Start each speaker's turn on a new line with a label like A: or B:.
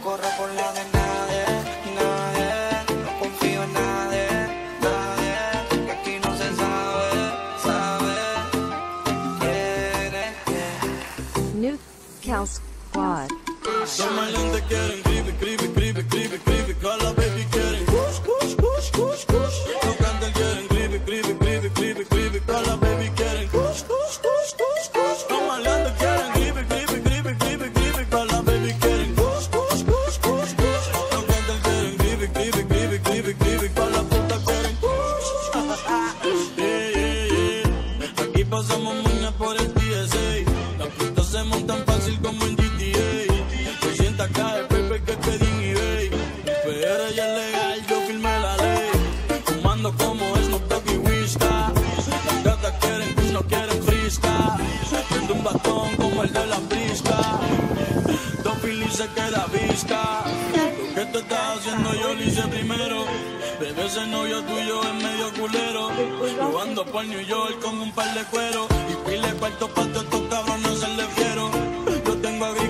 A: corro por la de nadie, nadie. No confío en nadie, nadie. Que aquí no se sabe quién es quién.
B: New Cal Squad.
C: Los maleantes quieren cribi, con la baby quieren kush, kush, kush, kush, kush. Los cantantes quieren cribi, con la baby quieren kush, kush, kush, kush, kush. Los maleantes quieren cribi, con la baby quieren kush, kush, kush, kush, kush. Los cantantes quieren cribi, con la puta quieren kush. Yeah. Aquí pasamos mañana por el TSA. Las putas se montan fácil como en GTA. Acá el paper que pedí en eBay. PR ya es legal, yo firmé la ley. Fumando como Snoop Dogg y Whisca. Las gatas quieren kush, no quieren frisca. Prendo un batón como el de la brisca. Dos Philly se queda visca. Lo que tú estás haciendo yo lo hice primero. Bebé, ese novio tuyo es medio culero. Yo ando por New York con un par de cuero. Y pile cuarto pa' todos estos cabrones se le fiero. Yo tengo a